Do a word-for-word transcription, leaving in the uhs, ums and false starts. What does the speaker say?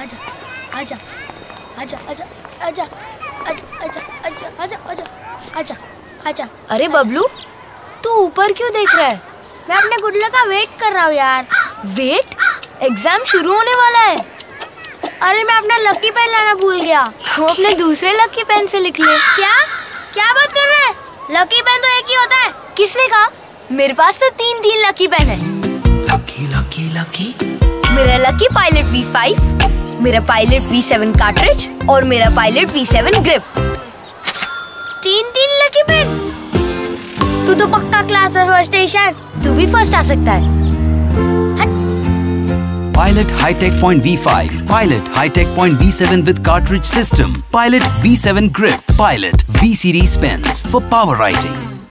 आजा आजा आजा आजा आजा आजा आजा आजा आजा आजा आजा आजा। अरे बबलू, तू ऊपर क्यों देख रहा है? मैं अपने गुडला का वेट कर रहा हूँ यार। वेट? एग्जाम शुरू होने वाला है। अरे मैं अपना लकी पेन लाना भूल गया। तो अपने दूसरे लकी पेन से लिख ले। क्या क्या बात कर रहे हैं? लकी पेन तो एक ही होता है। किसने कहा? मेरे पास तो तीन तीन लकी पेन है। Lucky lucky lucky. मेरा लकी पायलट वी फाइव, मेरा पायलट वी सेवन कार्ट्रिज और मेरा पायलट वी सेवन ग्रिप। तीन तीन लकी पेन? तू तो पक्का क्लास में फर्स्ट स्टेशन। तू भी फर्स्ट आ सकता है। Pilot High-Tech Point V five, Pilot High-Tech Point V seven with cartridge system, Pilot V seven grip, Pilot V series pens for power writing.